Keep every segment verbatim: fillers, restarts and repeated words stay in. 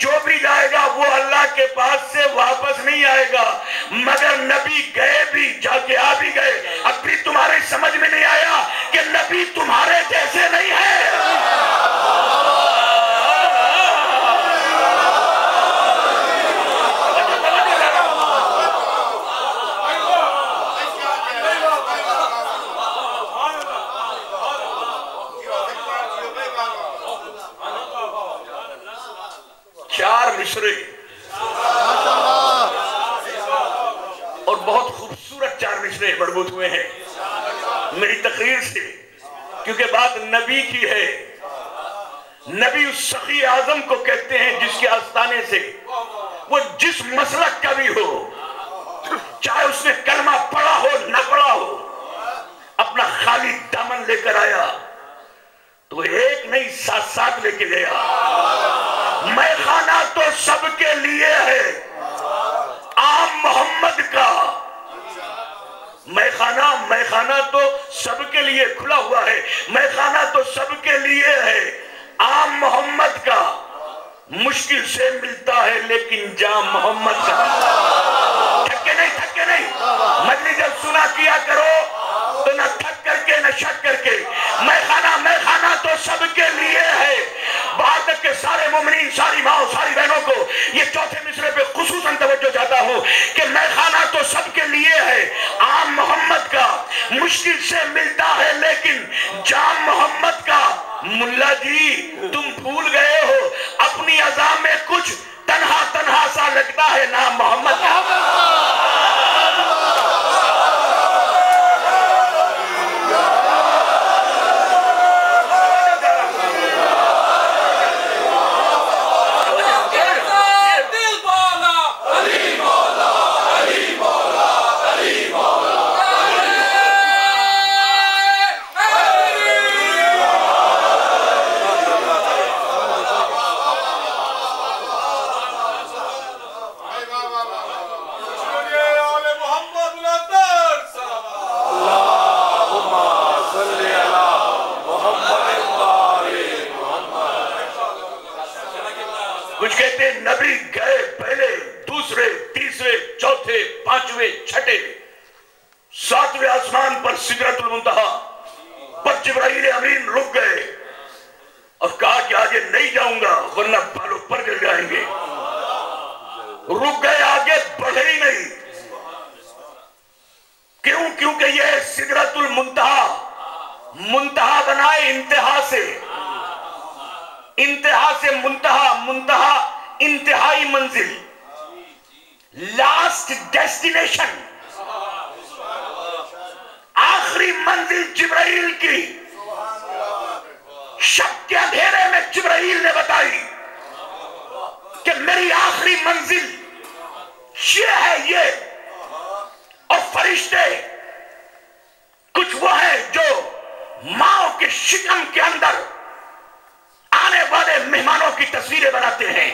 जो भी जाएगा वो अल्लाह के पास से वापस नहीं आएगा। मगर नबी गए भी, जाके आ भी गए। अब भी तुम्हारे समझ में नहीं आया कि नबी तुम्हारे जैसे नहीं है। चार मिसरे और बहुत खूबसूरत चार मिसरे मरबूत हुए हैं मेरी तकरीर से, क्योंकि बात नबी की है। नबी उस सखी आजम को कहते हैं जिसके आस्ताने से वो जिस मसलक का भी हो, चाहे उसने कलमा पढ़ा हो ना पढ़ा हो, अपना खाली दामन लेकर आया तो एक नहीं साथ साथ लेके गया। मैखाना तो सबके लिए है, आम मोहम्मद का मैखाना मैखाना तो सबके लिए खुला हुआ है। मैखाना तो सबके लिए है, आम मोहम्मद का मुश्किल से मिलता है लेकिन जाम मोहम्मद का। थके नहीं थके नहीं मजलिस जब सुना किया करो तो न थक करके न शक करके। मैखाना मैखाना तो सबके लिए है। बाहर तक के सारे मोमिनीन, सारी माओ, सारी बहनों को ये चौथे मिसरे पे खुसूसन तवज्जो चाहता हूं कि मैखाना तो सबके लिए है, आम मोहम्मद का मुश्किल से मिलता है लेकिन जाम मोहम्मद का। मुल्ला जी तुम भूल गए हो अपनी अज़ा में कुछ तन्हा तन्हा सा लगता है नाम मोहम्मद का। कुछ कहते हैं नबी गए पहले, दूसरे, तीसरे, चौथे, पांचवें, छठे, सातवें आसमान पर सिदरतुल मुंतहा पर जिब्राइल अमीन रुक गए और कहा कि आगे नहीं जाऊंगा वरना बालों पर गिर जाएंगे। रुक गए, आगे बढ़े ही नहीं। क्यों? क्योंकि यह सिदरतुल मुंतहा मुंतहा बनाए इंतहा से, इंतहा से मुंतहा, मुंतहा इंतहाई मंजिल, लास्ट डेस्टिनेशन, आखिरी मंजिल जिब्राइल की। शब के अंधेरे में जिब्राइल ने बताई कि मेरी आखिरी मंजिल ये है ये। और फरिश्ते कुछ वो है जो माओ के शिकम के अंदर आने वाले मेहमानों की तस्वीरें बनाते हैं,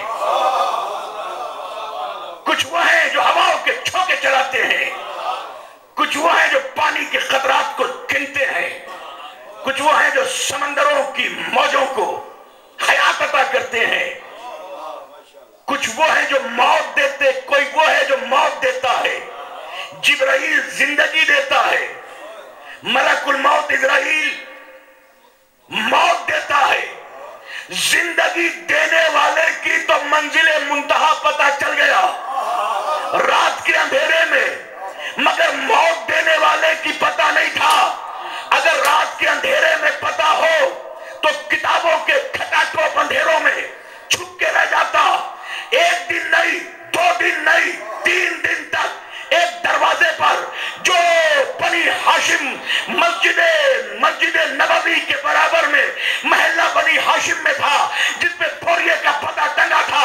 कुछ वो हैं जो हवाओं के झोंके चलाते हैं, कुछ वो हैं जो पानी के खतरात को गिनते हैं, कुछ वो हैं जो समंदरों की मौजों को हयात अता करते हैं, कुछ वो हैं जो मौत देते, कोई वो है जो मौत देता है, जिब्राइल जिंदगी देता है, मलकुल मौत इज़राइल मौत देता है। जिंदगी देने वाले की तो मंजिले मुंतहा पता चल गया रात के अंधेरे में, मगर मौत देने वाले की पता नहीं था। अगर रात के अंधेरे में पता हो तो किताबों के खटाटोप अंधेरों में छुप के रह जाता। एक दिन नहीं, दो दिन नहीं, तीन दिन तक एक दरवाजे पर जो बनी हाशिम मस्जिद मस्जिद नबवी के बराबर में महल्ला बनी हाशिम में था, जिसपे बोरिये का पता टंगा था,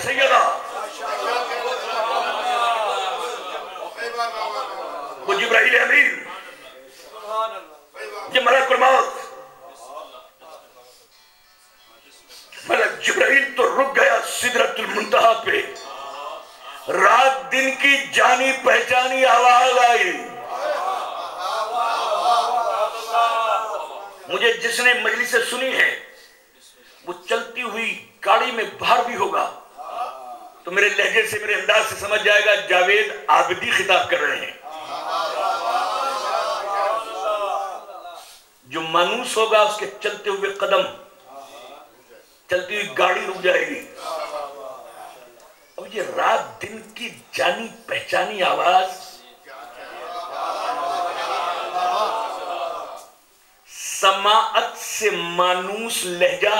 सैयदा, वो जिब्राइल अमीन, ये मलकुल मौत, मलक जिब्राइल तो रुक गया सिदरतुल मुंतहा पे। रात दिन की जानी पहचानी आवाज आई। मुझे जिसने मजलिस से सुनी है वो चलती हुई गाड़ी में बाहर भी होगा तो मेरे लहजे से, मेरे अंदाज से समझ जाएगा जावेद आबिदी खिताब कर रहे हैं। जो मानूस होगा उसके चलते हुए कदम, चलती हुई गाड़ी रुक जाएगी। और ये रात दिन की जानी पहचानी आवाज, समाअत से मानूस लहजा,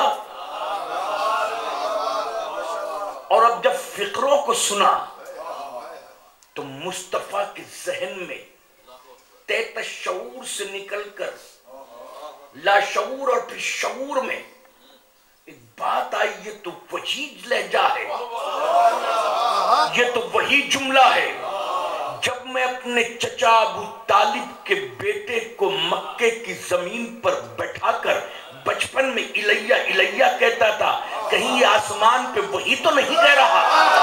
और अब जब फिक्रों को सुना तो मुस्तफा के जहन में तय शऊर से निकलकर लाशऊर और फिर शऊर में एक बात आई, ये तो वही लहजा है, ये तो वही जुमला है जब मैं अपने चचा अबू तालिब के बेटे को मक्के की जमीन पर बैठाकर बचपन में इलैया इलैया कहता था। कहीं आसमान पे वही तो नहीं कह रहा।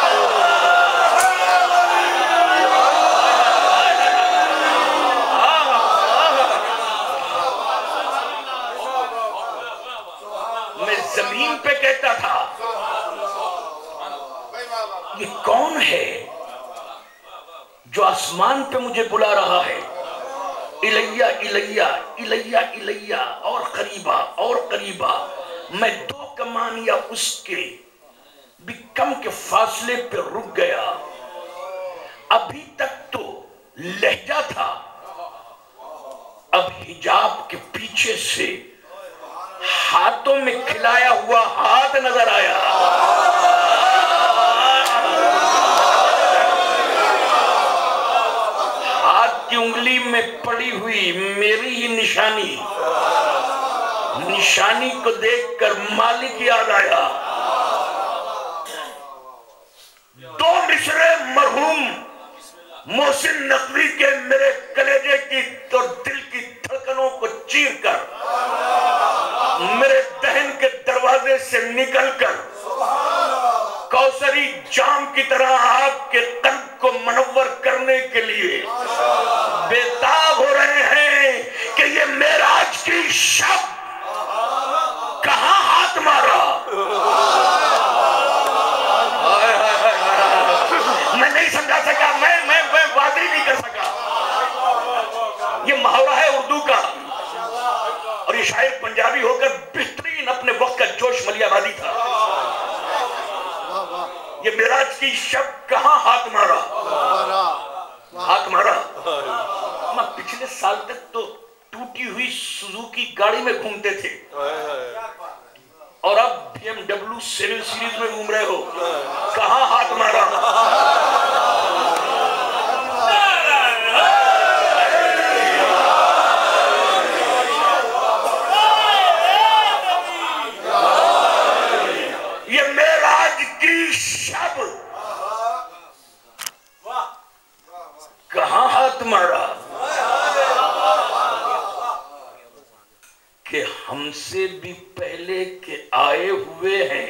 मैं जमीन पे कहता था ये कौन है जो आसमान पे मुझे बुला रहा है। इलैया इलैया इलैया इलैया और करीबा और करीबा। मैं दो कमान या उसके भी कम के फासले पे रुक गया। अभी तक तो लहजा था, अब हिजाब के पीछे से हाथों में खिलाया हुआ हाथ नजर आया। हाथ की उंगली में पड़ी हुई मेरी ही निशानी, निशानी को देखकर मालिक याद आया। दो मिसरे मरहूम मोहसिन नकवी के मेरे कलेजे की तो दिल की धड़कनों को चीरकर मेरे दहन के दरवाजे से निकलकर कौसरी जाम की तरह आपके कल्ब को मनव्वर करने के लिए बेताब हो रहे हैं कि ये मेराज की शब कहां हाथ मारा। मैं नहीं समझा सका, मैं मैं मैं बात ही नहीं कर सका। ये मुहावरा है उर्दू का और ये शायर पंजाबी होकर बेहतरीन अपने वक्त का जोश मलियाबादी था। ये मेराज की शब कहां हाथ मारा, हाथ मारा। मैं पिछले साल तक तो टूटी हुई सुजुकी गाड़ी में घूमते थे और अब बीएमडब्ल्यू सेवन सीरीज में घूम रहे हो, कहां हाथ मारा। ये मेराज की शब कहां हाथ मारा कि हमसे भी पहले के आए हुए हैं।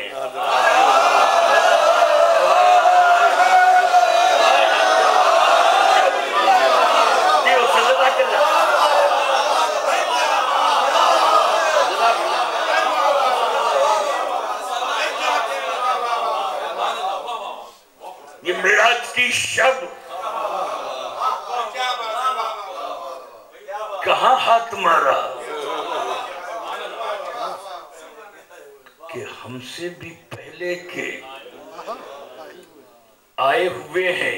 ये मेराज की शब कहां हाथ मारा कि हमसे भी पहले के आए हुए हैं।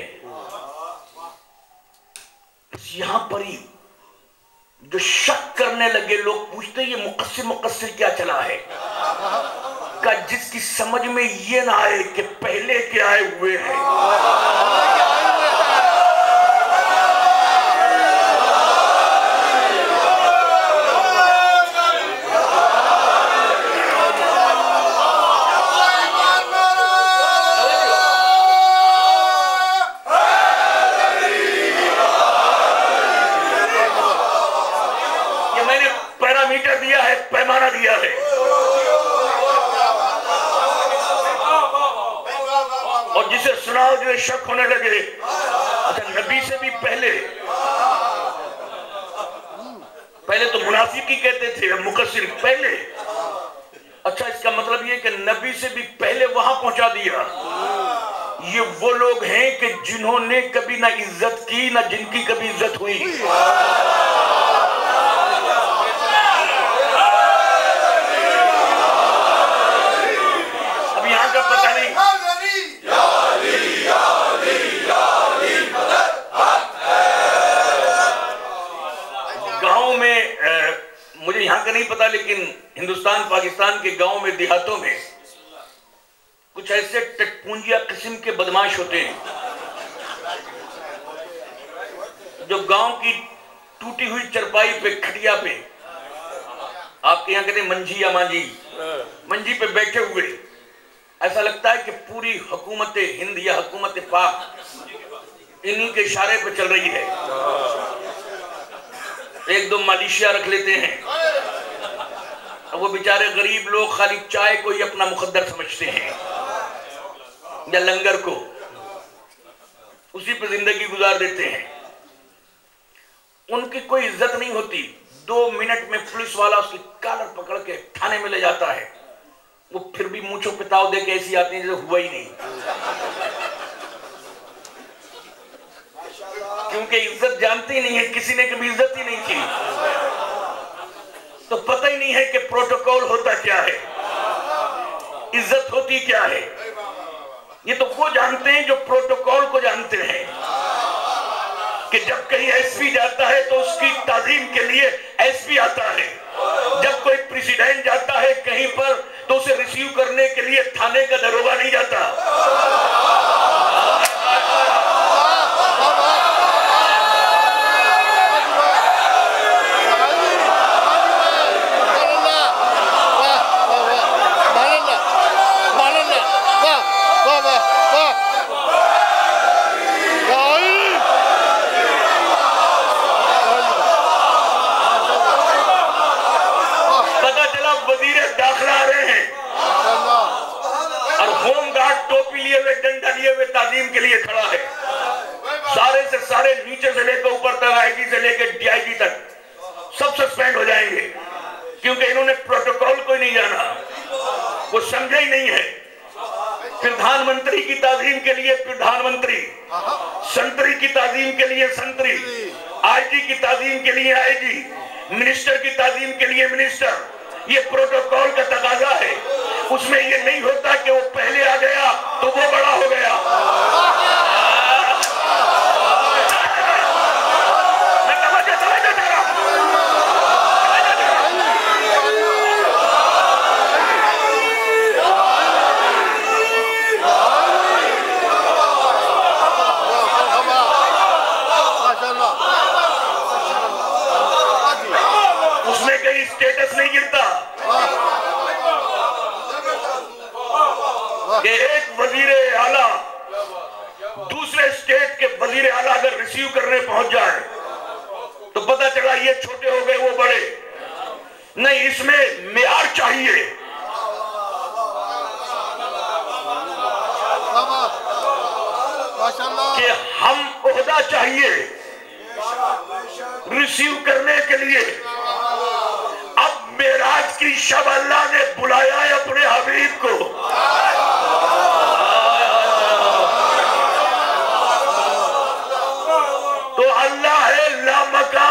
यहां पर ही जो शक करने लगे लोग पूछते ये मुकस्सिर मुकस्सिर क्या चला है, का जिसकी समझ में ये ना आए कि पहले के आए हुए हैं। और जिसे सुनाओ जो शक होने लगे, अच्छा नबी से भी पहले पहले तो मुनाफिकी कहते थे, मुकस्सिर पहले। अच्छा इसका मतलब ये कि नबी से भी पहले वहां पहुंचा दिया। ये वो लोग हैं कि जिन्होंने कभी ना इज्जत की ना जिनकी कभी इज्जत हुई। अब यहां का पता नहीं, गांव में आ, मुझे यहां का नहीं पता, लेकिन हिंदुस्तान पाकिस्तान के गांव में देहातों में कुछ ऐसे टटपूंजिया किस्म के बदमाश होते हैं जो गांव की टूटी हुई चरपाई पे, खटिया पे, आपके यहां कहते हैं मंजी या मांझी, मंजी पे बैठे हुए, ऐसा लगता है कि पूरी हुकूमत हिंद या हुकूमत पाक इन्हीं के इशारे पे चल रही है। एक दो मलेशिया रख लेते हैं। अब वो बेचारे गरीब लोग खाली चाय को ही अपना मुकद्दर समझते हैं या लंगर को, उसी पे जिंदगी गुजार देते हैं। उनकी कोई इज्जत नहीं होती। दो मिनट में पुलिस वाला उसकी कॉलर पकड़ के थाने में ले जाता है, वो फिर भी मूंछों पे ताव दे के ऐसी आती है जैसे हुआ ही नहीं, क्योंकि इज्जत जानती ही नहीं है, किसी ने कभी इज्जत ही नहीं की, तो पता ही नहीं है कि प्रोटोकॉल होता क्या है, इज्जत होती क्या है। ये तो वो जानते हैं जो प्रोटोकॉल को जानते हैं कि जब कहीं एसपी जाता है तो उसकी ताजीम के लिए एसपी आता है, जब कोई प्रेसिडेंट जाता है कहीं पर तो उसे रिसीव करने के लिए थाने का दरोगा नहीं जाता। ताजीम के लिए खड़ा है, सारे से सारे नीचे से लेकर ऊपर तक, आईजी से लेकर डीआईजी तक सब सस्पेंड हो जाएंगे, क्योंकि इन्होंने प्रोटोकॉल को ही नहीं जाना, वो समझे ही नहीं है। प्रधानमंत्री की ताजीम के लिए प्रधानमंत्री, संतरी की ताजीम के लिए संतरी, आईजी की ताजीम के लिए आईजी, मिनिस्टर की ताजीम के लिए मिनिस्टर। ये प्रोटोकॉल का तकाजा है। उसमें ये नहीं होता कि वो पहले आ गया तो वो बड़ा हो गया। मैं तवज्जो तवज्जो दे रहा हूं। उसमें कहीं स्टेटस नहीं गिरता कि एक वजीरे आला दूसरे स्टेट के वजीरे आला अगर रिसीव करने पहुंच जाए तो पता चला ये छोटे हो गए वो बड़े। नहीं, इसमें मेयार चाहिए। कि हम ओहदा चाहिए रिसीव करने के लिए। अब मेराज की शब अल्लाह ने बुलाया है अपने हबीब को। तो अल्लाह है लामका,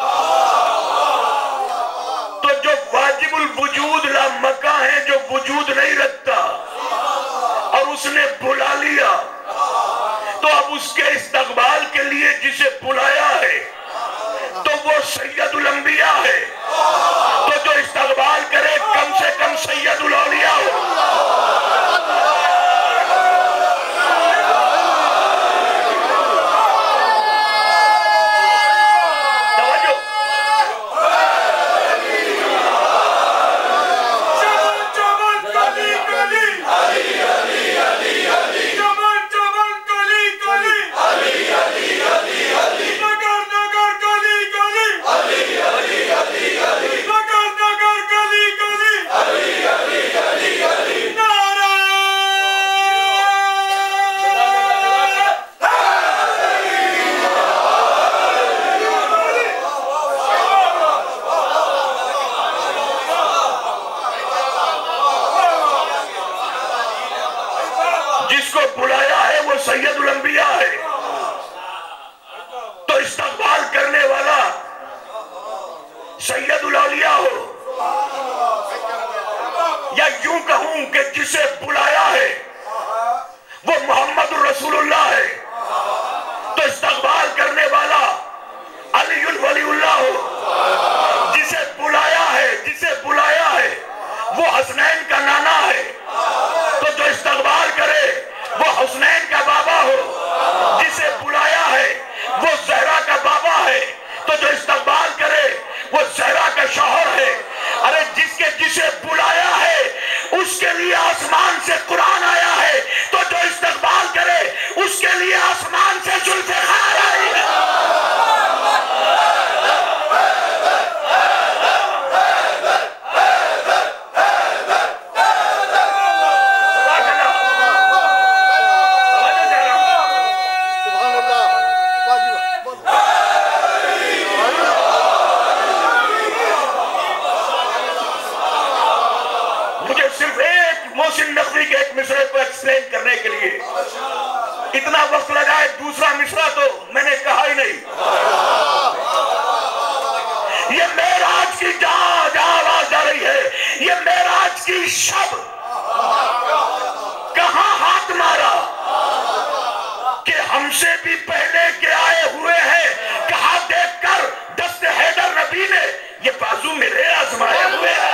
तो जो वाजिबुल वजूद लामका है, जो वजूद नहीं रखता, और उसने बुला लिया, तो अब उसके इस्तकबाल के लिए जिसे बुलाया है तो वो सैयदुल अंबिया है। तो जो इस्तकबाल करे कम से कम सैयदुल औलिया हो। जिसको बुलाया है वो सैयदुल अंबिया है। तो इस्तकबाल करने वाला सैयदुल औलिया हो, या यूं कहूं कि जिसे बुलाया है वो मोहम्मद रसूलुल्लाह है। तो इस्तकबाल करने वाला अलीउल वलीउल्लाह हो, जिसे बुलाया है जिसे बुलाया है वो हसनैन का नाना है। तो जो इस्तकबाल करे वो हुसनैन का बाबा हो, जिसे बुलाया है वो ज़हरा का बाबा है। तो जो इस्तकबाल करे वो ज़हरा का शौहर है। अरे जिसके जिसे बुलाया है उसके लिए आसमान से कुरान आया है, तो जो इस्तकबाल करे उसके लिए आसमान से जुल्फ़िकार आई है। नकवी के एक मिसरे को एक्सप्लेन करने के लिए इतना वक्त लगा है, दूसरा मिसरा तो मैंने कहा ही नहीं। ये मेराज की जहां जहां आवाज आ रही है, ये मेराज की शब कहां हाथ मारा कि हमसे भी पहले के आए हुए हैं, कहा देखकर दस्ते हैदर नबी ने ये बाजू मेरे आजमाए हुए हैं।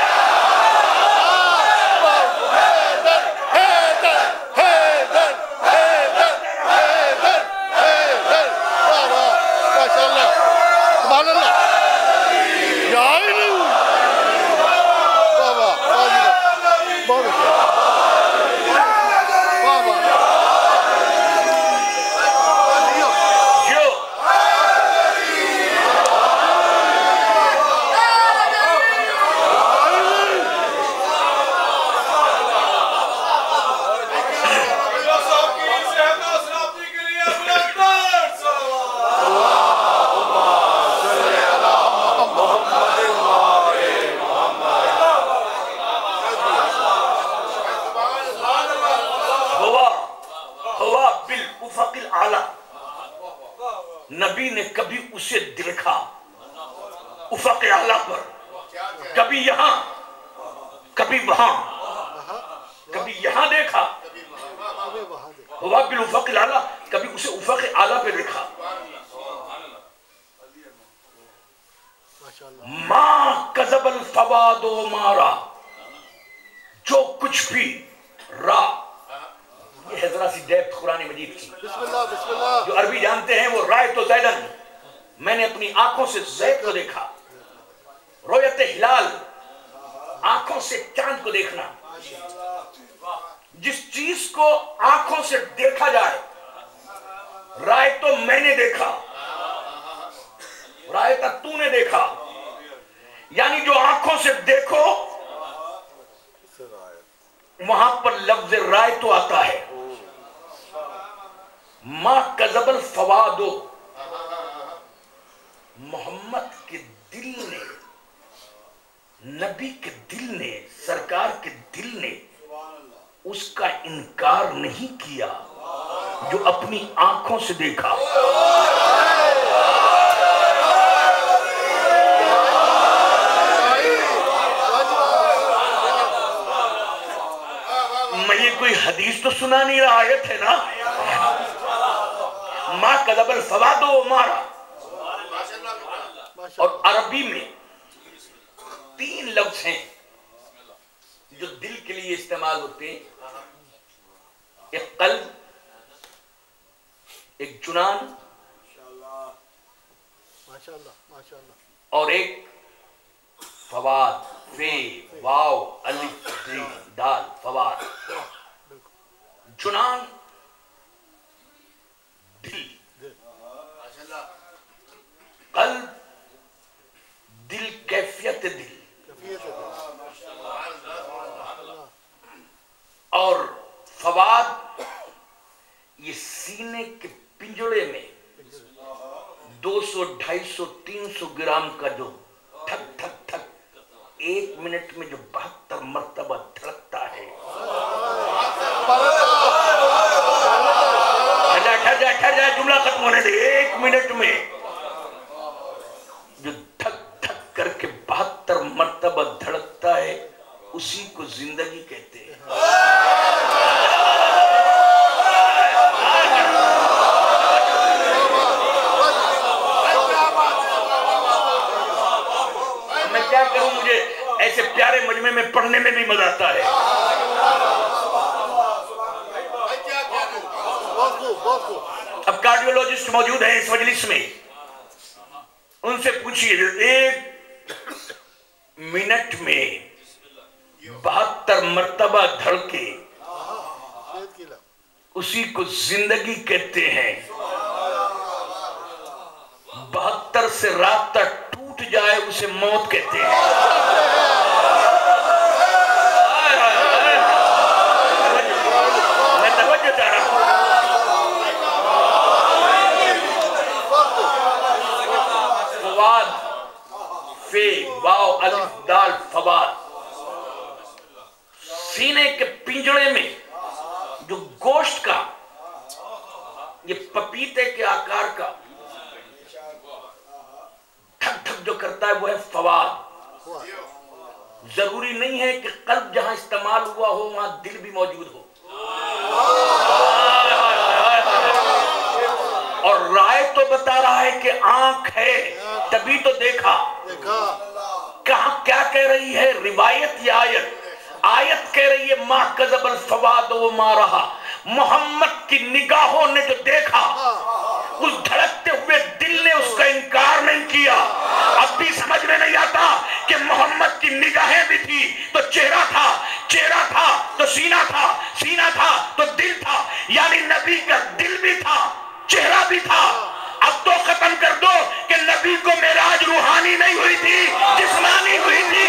नबी ने कभी उसे देखा उफ़क़ आला पर, कभी यहां कभी वहां, कभी यहां देखा हुआ बिल उफ़क़ आला, कभी उसे उफ़क़ आला पे देखा। मां कज़बल फ़वादो मारा, जो कुछ भी रा, ये है जरा सी डेप्थ कुरान मजीद की। बिस्मिल्लाह बिस्मिल्लाह। जो अरबी जानते हैं वो राय तो ज़ैदन, मैंने अपनी आंखों से ज़ैद को देखा। रोयत हिलाल, आंखों से चांद को देखना। जिस चीज को आंखों से देखा जाए, राय तो मैंने देखा, राय तो तूने देखा, यानी जो आंखों से देखो वहां पर लफ्ज राय तो आता है। मां कज़बल फ़वादो, मोहम्मद के दिल ने, नबी के दिल ने, सरकार के दिल ने उसका इनकार नहीं किया जो अपनी आंखों से देखा। मैं ये कोई हदीस तो सुना नहीं रहा, आयत है ना। मां कज़बल फ़वादो मारा, और अरबी में तीन लफ्ज हैं जो दिल के लिए इस्तेमाल होते हैं। एक कल्ब, एक जुनान, और एक फवाद, फे वाव अलिफ री दाल, फवाद। जुनान दिल, कल्ब दिल, कैफियत दिल, और फवाद ये सीने के पिंजड़े में दो सौ, ढाई सौ, तीन सौ ग्राम का जो ठक ठक ठक एक मिनट में जो बहत्तर मर्तबा धड़कता है, जाए ठहर जाए, जुमला खत्म होने दे। एक मिनट में जो धक धक करके बहत्तर मर्तबा धड़कता है उसी को जिंदगी कहते हैं। मैं क्या करूं, मुझे ऐसे प्यारे मजमे में पढ़ने में भी मजा आता है। अब कार्डियोलॉजिस्ट मौजूद हैं इस मजलिस में, उनसे पूछिए एक मिनट में बहत्तर मर्तबा धड़के उसी को जिंदगी कहते हैं। बहत्तर से रात तक टूट जाए उसे मौत कहते हैं। मैं तवज्जो चाह रहा हूं। फवाद, फे, वाव, अलिफ, दाल, फवाद। सीने के पिंजड़े में जो गोश्त का, ये पपीते के आकार का ठक ठक जो करता है वो है फवाद। जरूरी नहीं है कि कल्ब जहां इस्तेमाल हुआ हो वहां दिल भी मौजूद हो। और राय तो बता रहा है कि आंख है तभी तो देखा। कहा क्या कह रही है रिवायत या आयत? आयत कह रही है मा कज़बल फवाद व मा रहा। मोहम्मद की निगाहों ने जो देखा, उस धड़कते हुए दिल ने उसका इनकार नहीं किया। अब भी समझ में नहीं आता कि मोहम्मद की निगाहें भी थी तो चेहरा था, चेहरा था तो सीना था, सीना था तो दिल था। यानी नबी का दिल भी था, चेहरा भी था। अब तो खत्म कर दो कि नबी को मेराज रूहानी नहीं हुई थी, जिस्मानी हुई थी।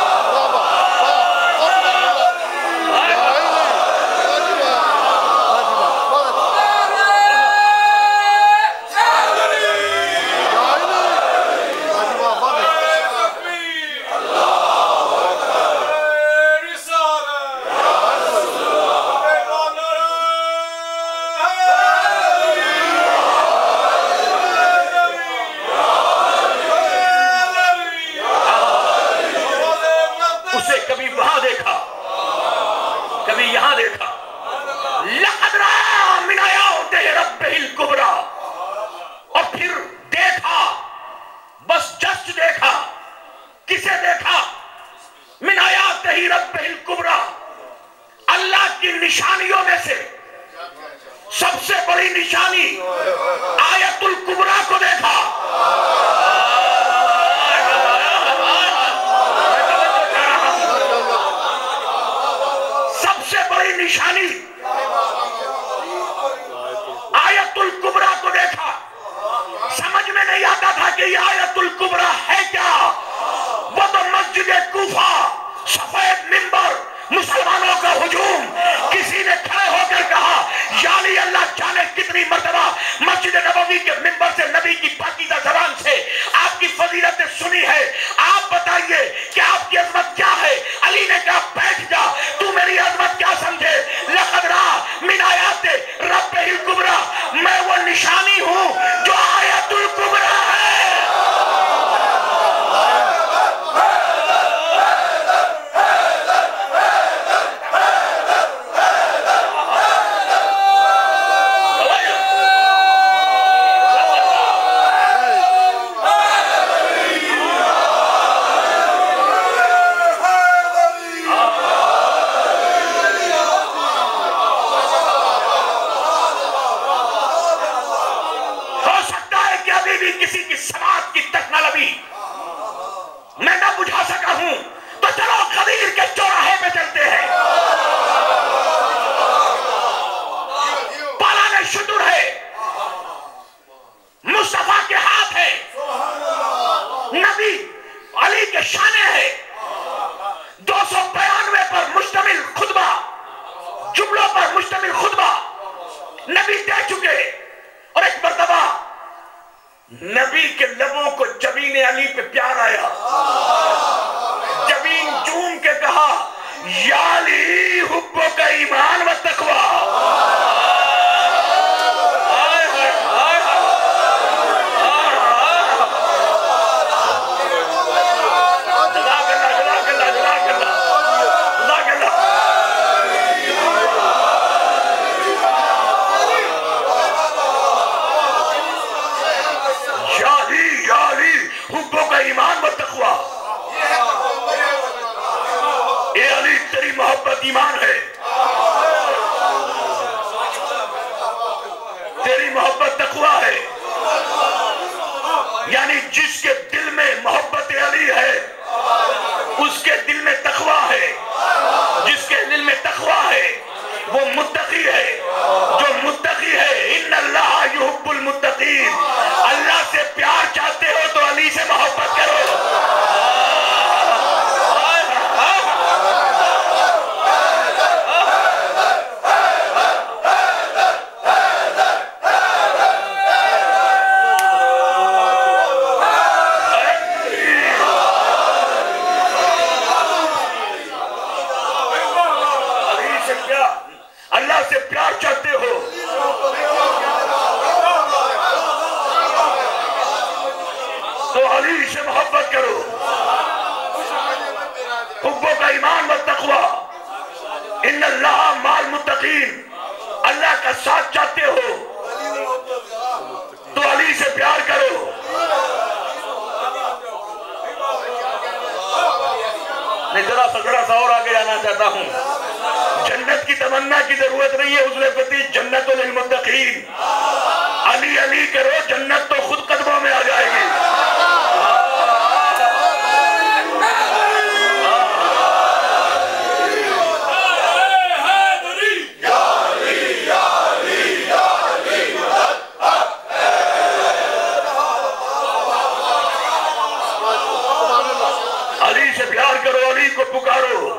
निशानियों में से सबसे बड़ी निशानी आयतुल कुबरा को देखा। सबसे बड़ी निशानी आयतुल कुबरा को देखा। समझ में नहीं आता था कि ये आयतुल कुबरा है क्या। वो तो मस्जिद कूफा, सफेद मिंबर, मुसलमानों का हुजूम। किसी ने खड़े होकर कहा यानी अल्लाह जाने कितनी मर्तबा मस्जिद नबवी के मिंबर से नबी की पाकीज़ा ज़बान से आपकी फजीलतें सुनी है। आप बताइए कि आपकी अजमत क्या है। अली ने कहा बैठ जा, तू मेरी अजमत क्या समझे। लक़द रअा मिन आयाति रब्बिहिल कुबरा, मैं वो निशानी हूं जो आयतुल कुबरा है। मैं ना बुझा सका हूं तो चलो खदीर के चौराहे पे चलते हैं। पालाने शुतुर है, मुस्तफा के हाथ है, नबी अली के शाने है। दो सौ बयानवे पर मुश्तमिल खुतबा, जुमलों पर मुश्तमिल खुतबा नबी दे चुके। और एक मर्तबा नबी के लबों को जबीन अली पे प्यार आया। जबीन चूम के कहा या अली हुब्बो का ईमान व तकवा। हुब्बुल मुत्तकीन। अल्लाह से प्यार चाहते हो तो अली से मोहब्बत करो। अल्लाह से प्यार चाहते हो तो अली से मोहब्बत करो। हुब्बो का ईमान व तक़वा, इन्नल्लाह माल मुत्तकीन। अल्लाह का साथ चाहते हो तो अली से प्यार करो। मैं जरा सा जरा सा और आगे जाना चाहता हूं। जन्नत की तमन्ना की जरूरत नहीं है, उसने प्रति जन्नतुल लिल मुत्तकीन। अली अली करो, जन्नत तो खुद कदमों में आ जाएगी। अली से प्यार करो, अली को पुकारो।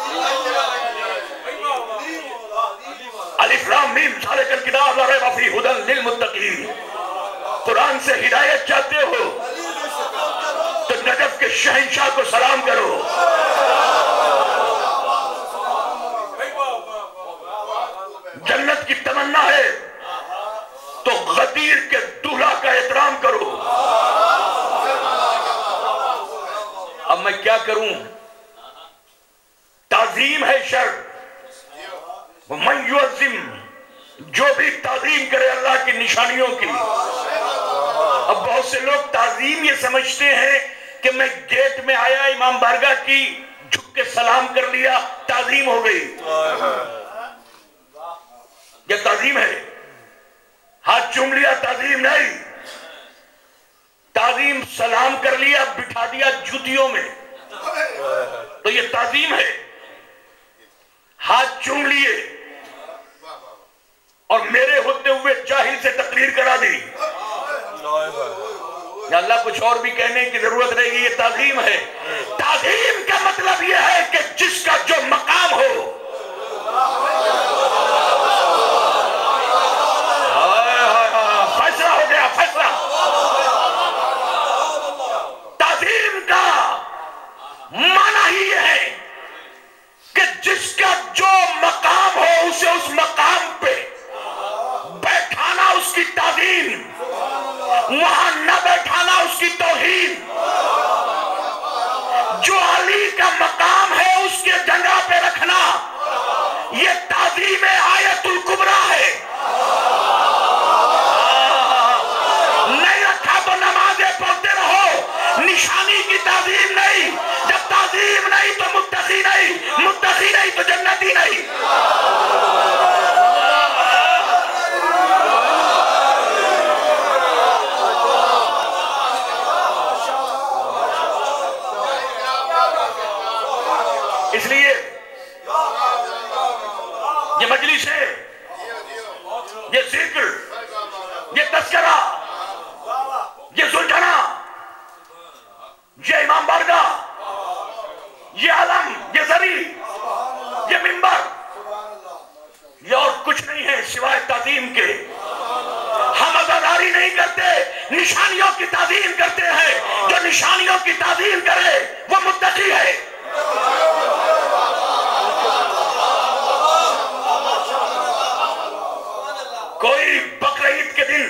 अलिफ लाम मीम ज़ालिकल किताब ला रैब फीह हुदल लिल मुत्तकीन। कुरान से हिदायत चाहते हो तो नजफ के शहंशाह को सलाम करो। जन्नत की तमन्ना है तो गदीर के दूल्हा का एहतराम करो। अब मैं क्या करूं? ताजीम है शर्त। मन युअज़्ज़िम, जो भी ताज़ीम करे अल्लाह की निशानियों की। अब बहुत से लोग ताज़ीम ये समझते हैं कि मैं गेट में आया, इमाम बारगाह की झुक के सलाम कर लिया, ताज़ीम हो गई। ये ताज़ीम है। हाथ चूम लिया, ताज़ीम नहीं। ताज़ीम सलाम कर लिया, बिठा दिया जूतियों में, तो ये ताज़ीम है। हाथ चूम लिए और मेरे होते हुए जाहिल से तकरीर करा दी। या अल्लाह कुछ और भी कहने की जरूरत रहेगी, ये ताज़ीम है। ताज़ीम का मतलब यह है कि जिसका जो मकाम हो, फैसला हो गया, फैसला। ताज़ीम का माना ही यह है कि जिसका जो मकाम हो उसे उस मकाम पे बैठाना उसकी ताज़ीम, वहां न बैठाना उसकी तौहीन। जो अली का मकाम है उसके जगह पे रखना, यह ताज़ीम आयतुल कुबरा है। नहीं रखा तो नमाजें पढ़ते रहो, निशानी की ताज़ीम नहीं। जब ताज़ीम नहीं तो मुत्तकी नहीं, मुत्तकी नहीं तो जन्नती नहीं। इसलिए ये मजलिस है, ये जिक्र, ये तस्करा, ये सुलझना, ये इमाम बारगाह, ये आलम, ये जरी, ये मिंबर, ये और कुछ नहीं है सिवाय ताज़ीम के। हम अज़ादारी नहीं करते, निशानियों की ताज़ीम करते हैं। जो निशानियों की ताज़ीम करे वो मुत्तकी है। कोई बकरीद के दिन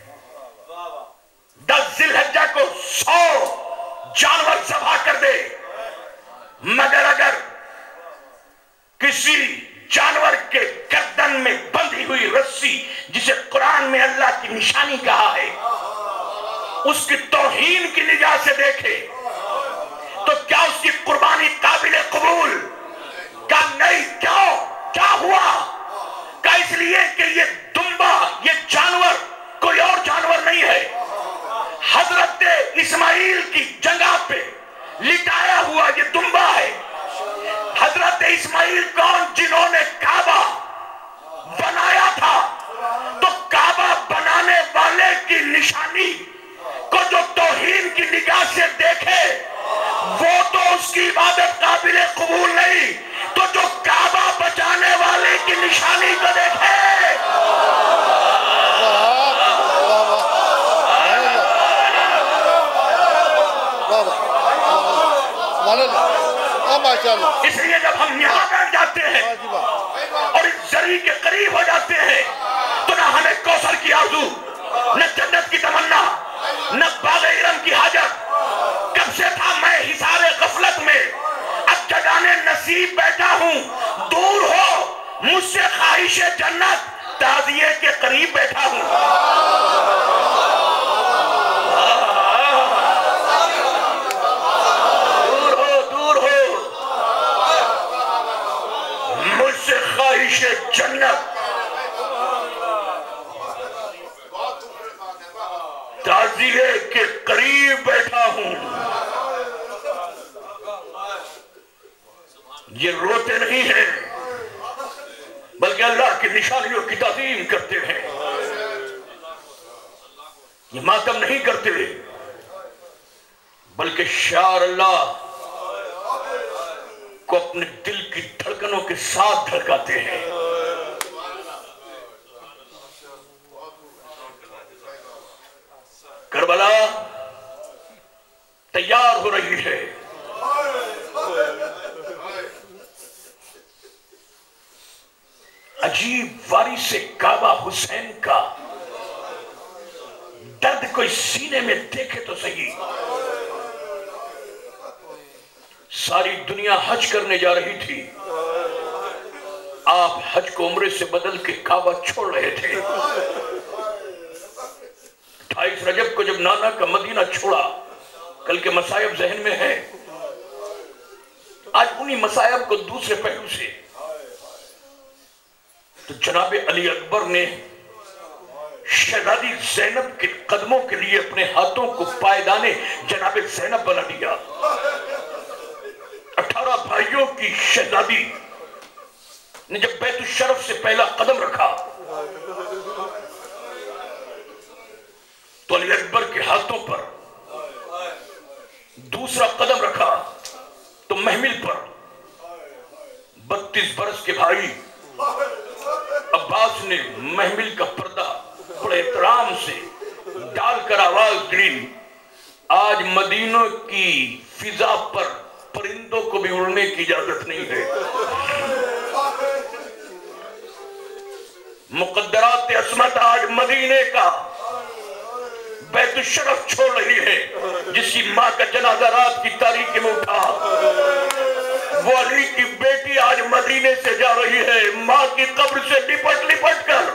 दस जिलहज्जा को सौ जानवर ज़बह कर दे, मगर अगर किसी जानवर के गर्दन में बंधी हुई रस्सी, जिसे कुरान में अल्लाह की निशानी कहा है, उसकी तौहीन की निगाह से देखे तो क्या उसकी कुर्बानी काबिल कबूल? का नहीं। क्यों? क्या हुआ? का इसलिए कि ये दुम्बा, ये जानवर कोई और जानवर नहीं है। हजरत इस्माइल की जगह पे लिटाया हुआ ये दुम्बा है। हजरत इस्माइल कौन? जिन्होंने काबा बनाया था। तो काबा बनाने वाले निशानी को जो तौहीन की निगाह से देखे वो तो उसकी इबादत काबिल कबूल नहीं, तो जो काबा बचाने वाले की निशानी को देखे इसलिए जब हम यहाँ बैठ जाते हैं और इस जरी के करीब हो जाते हैं तो ना हमें कौसर की आरज़ू, न जन्नत की तमन्ना, न बाग़े इरम की हाजत। कब से था मैं हिसारे गफलत में, अब जगाने नसीब बैठा हूँ। दूर हो मुझसे ख्वाहिशे जन्नत, ताज़िये के करीब बैठा हूँ। दूर हो, दूर हो मुझसे ख्वाहिशे जन्नत, ताज़िये के करीब बैठा हूं। ये रोते नहीं हैं बल्कि अल्लाह की निशानियों की ताज़ीम करते हैं। ये मातम नहीं करते बल्कि शार अल्लाह को अपने दिल की धड़कनों के साथ धड़काते हैं। करबला तैयार हो रही है। अजीब वारिस से काबा हुसैन का दर्द कोई सीने में देखे तो सही। सारी दुनिया हज करने जा रही थी, आप हज को उम्रे से बदल के काबा छोड़ रहे थे। अट्ठाईस रजब को जब नाना का मदीना छोड़ा, कल के मसायब जहन में है। आज उन्हीं मसायब को दूसरे पहलू से तो जनाब अली अकबर ने शहजादी ज़ैनब के कदमों के लिए अपने हाथों को पायदाने जनाब ज़ैनब बना दिया। अठारह भाइयों की शहजादी ने जब बैतुल शरफ से पहला कदम रखा तो अली अकबर के हाथों पर, दूसरा कदम रखा तो महमिल पर बत्तीस बरस के भाई अब्बास ने महमिल का पर्दा बड़े एहतराम से डालकर आवाज दी, आज मदीनों की फिजा पर परिंदों को भी उड़ने की इजाजत नहीं है। मुकद्दरात असमत आज मदीने का बैतुल शरफ छोड़ रही है। जिसकी माँ का जनाजा रात की तारीकी में उठा, वो अली की बेटी आज मदीने से जा रही है, माँ की कब्र से लिपट लिपट कर,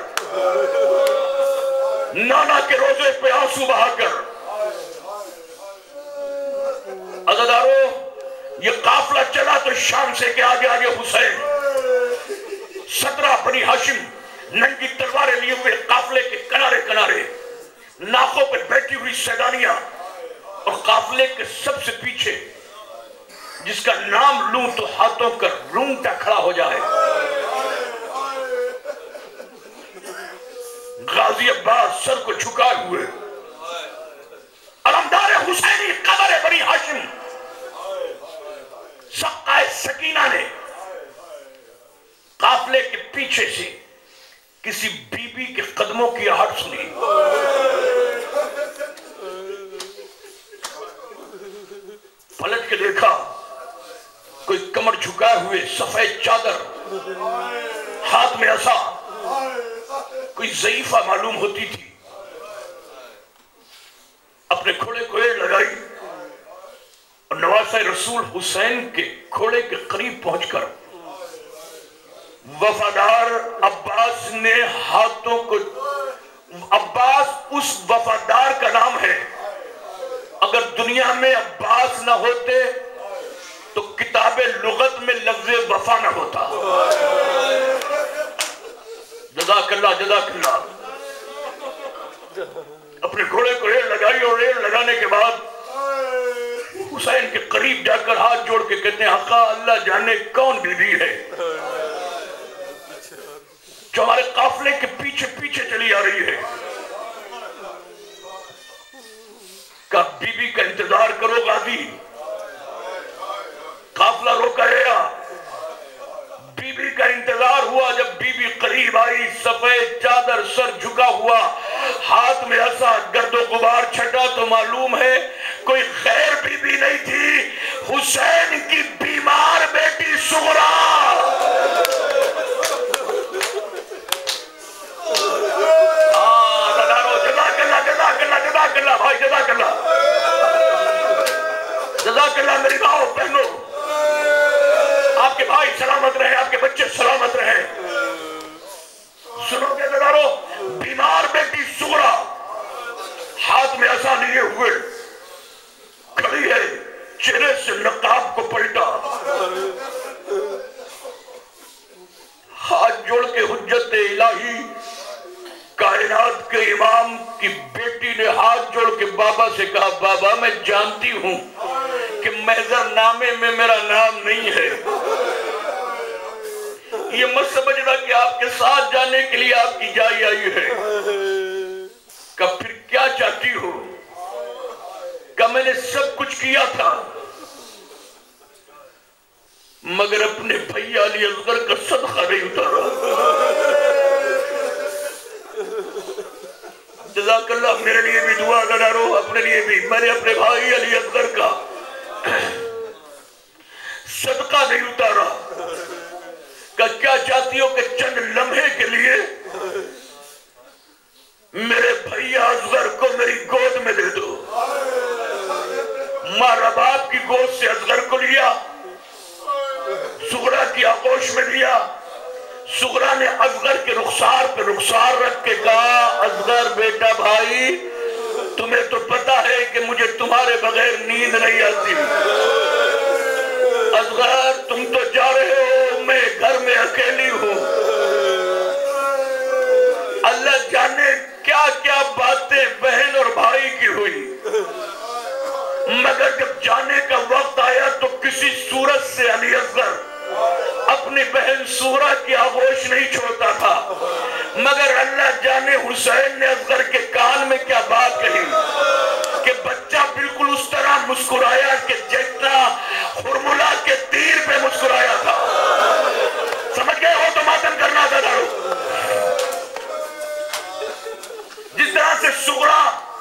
नाना के रोजे पे आंसू बहाकर। अज़ादारों, ये काफिला चला तो शाम से के आगे आगे हुसैन, सत्रह बनी हाशिम नंगी तलवारें लिए हुए काफिले के किनारे किनारे, नाकों पे बैठी हुई सैलानियां, और काफिले के सबसे पीछे जिसका नाम लूं तो हाथों का रूंगटा खड़ा हो जाए, गाजी अब्बास सर को झुकाए हुए, अलमदार हुसैनी कब्र बनी हाशिम, सक्काए सकीना ने काफिले के पीछे से किसी बीबी के कदमों की आहट सुनी। पलट के देखा, कोई कमर झुकाए हुए सफेद चादर, हाथ में असा, कोई ज़ईफा मालूम होती थी। अपने घोड़े को एड़ लगाई और नवासे रसूल हुसैन के घोड़े के करीब पहुंचकर वफादार अब्बास ने हाथों को, अब्बास उस वफादार का नाम है, अगर दुनिया में अब्बास ना होते तो किताबे लुगत में लफ्ज़े वफा ना होता। जज़ाकल्लाह जज़ाकल्लाह। अपने घोड़े को रेल लगाई और रेल लगाने के बाद हुसैन के करीब जाकर हाथ जोड़ के कहते हैं, आका अल्लाह जाने कौन बीबी है जो हमारे काफिले के पीछे पीछे चली आ रही है। का बीबी का इंतजार करो गाजी। काफिला रोका गया, बीबी का इंतजार हुआ। जब बीबी करीब आई, सफेद चादर, सर झुका हुआ, हाथ में ऐसा गर्दो गुबार छटा तो मालूम है कोई गैर बीबी नहीं थी, हुसैन की बीमार बेटी सुगरा। जज़ाकल्लाह जज़ाकल्लाह जज़ाकल्लाह भाई, जज़ाकल्लाह जज़ाकल्लाह। मेरी माओ बहनों, आपके भाई सलामत रहे, आपके बच्चे सलामत रहे। सुनोगे नजारो, बीमार बेटी सुगरा हाथ में ऐसा लिए हुए खड़ी है, चेहरे से नकाब को पलटा, हाथ जोड़ के हुज्जत इलाही कायनात के इमाम की बेटी ने हाथ जोड़ के बाबा से कहा, बाबा मैं जानती हूं कि महजर नामे में मेरा नाम नहीं है, ये मत समझना कि आपके साथ जाने के लिए आपकी जाई आई है। का फिर क्या चाहती हो? का मैंने सब कुछ किया था मगर अपने भैया अली असगर का सदका नहीं उतारा। जज़ाकल्लाह, मेरे लिए भी दुआ करो, अपने लिए भी। मैंने अपने भाई अली असगर का सदका नहीं उतारा। का क्या चाहती हो कि चंद लम्हे के लिए मेरे भैया असगर को मेरी गोद में दे दो? माँ रबाब की गोद से असगर को लिया, सुगरा की आगोश में लिया। सुगरा ने असगर के रुखसार पे रुखसार रख के कहा, असगर बेटा भाई, तुम्हें तो पता है कि मुझे तुम्हारे बगैर नींद नहीं आती। असगर तुम तो जा रहे हो, मैं घर में अकेली हूं। अल्लाह जाने क्या क्या बातें बहन और भाई की हुई, मगर जब जाने का वक्त आया तो किसी सूरत से अली असगर अपनी बहन सूरा की आगोश नहीं छोड़ता था। मगर अल्लाह जाने हुसैन ने असगर के कान में क्या बात कही कि बच्चा बिल्कुल उस तरह मुस्कुराया कि जैसा हुरमुला के तीर पे मुस्कुराया था। समझ गए हो तो मातम करना था दारू। जिस तरह से सुगरा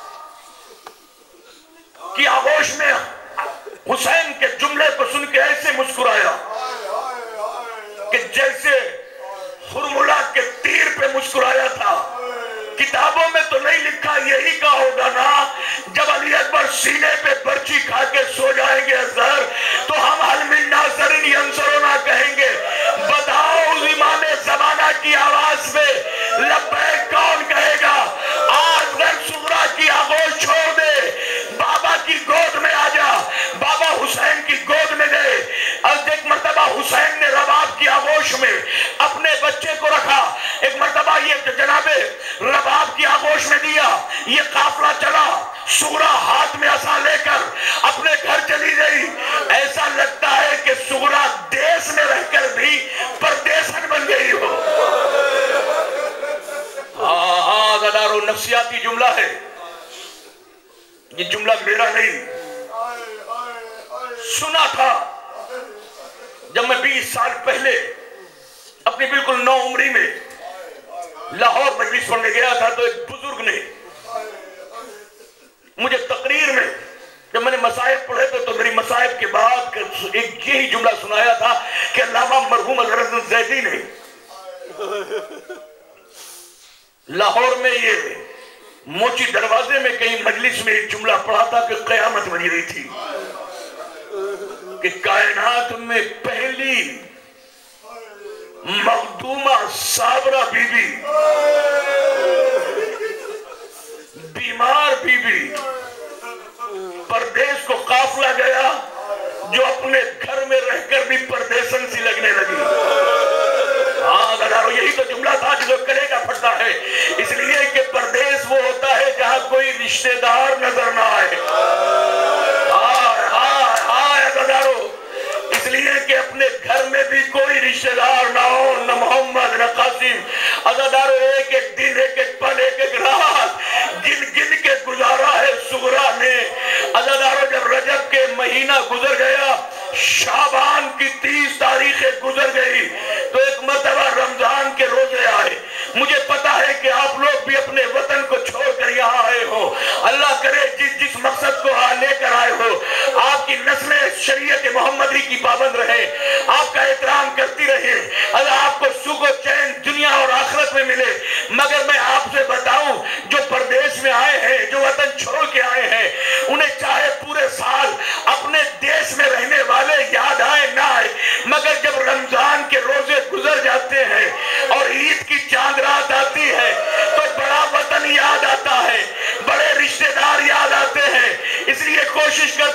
की आगोश में हुसैन के जुमले को सुन के ऐसे मुस्कुराया कि जैसे हुरमुला के तीर पे मुस्कुराया था। किताबों में तो नहीं लिखा, यही का होगा ना, जब अली अकबर सीने पे पर्ची खा के सो जाएंगे असगर, तो हम हलमिन नासरिन यंसरुना कहेंगे। बताओ उस इमाम ज़माना की आवाज में लब्बैक कौन कहेगा? असगर सुगरा की आगोश छोड़ दे, बाबा की गोद में आ जा। बाबा हुसैन की गोद में गए। अब एक मर्तबा हुसैन ने रबाब की आगोश में अपने बच्चे को रखा, एक मर्तबा ये जनाबे रबाब की आगोश में दिया। ये काफिला चला, सुगरा हाथ में असा लेकर अपने घर चली गई। ऐसा लगता है कि सुगरा देश में रहकर भी परदेसन बन गई हो। हाँ हाँ गदारो, नफ्सियाती जुमला है ये, जुमला मेरा नहीं। सुना था जब मैं बीस साल पहले अपनी बिल्कुल नौ उम्री में लाहौर मजलिस पढ़ने गया था, तो एक बुजुर्ग ने मुझे तकरीर में, जब मैंने मसाइब पढ़े थे तो मेरी मसाइब के बाद एक यही जुमला सुनाया था कि अल्लामा मरहूम अल ज़ैदी ने लाहौर में ये मोची दरवाजे में कहीं मजलिस में एक जुमला पढ़ा था कि कयामत बनी रही थी, कि कायनात में पहली मखदूमा साबरा बीबी, बीमार बीबी, परदेश को काफिला गया जो अपने घर में रहकर भी परदेसन सी लगने लगी। हाँ गदारो, यही तो जुमला था जो कलेगा फटता है, इसलिए कि परदेश वो होता है जहां कोई रिश्तेदार नजर ना आए। हाँ हाँ हाँ गदारो, इसलिए कि अपने घर में भी कोई रिश्तेदार ना हो, न मोहम्मद न कासिम। अदादारो, एक एक दिन, एक एक पल, एक एक रात गिन गिन के गुजारा है सुगरा ने। रजब के महीना गुजर गया, शाबान की तीस तारीखें गुजर गई, तो एक मरतबा रमजान के रोजे आए। मुझे पता है कि आप लोग भी अपने वतन को छोड़कर यहाँ आए हो। अल्लाह करे जिस जिस मकसद को लेकर आए हो, आपकी नस्लें शरीयत मोहम्मदी की पाबंद रहे, आपका एहतराम करती रहे, अल्लाह आपको सुख और चैन दुनिया और आखिरत में मिले। मगर मैं आपसे बताऊं, जो परदेश में आए हैं, जो वतन छोड़ के आए हैं, उन्हें चाहे पूरे साल अपने देश में रहने वाले याद आए ना आए, मगर जब रमजान के रोजे गुजर जाते हैं और ईद की चांद रात आती है तो बड़ा वतन याद आता है, बड़े रिश्तेदार याद आते हैं। इसलिए कोशिश करते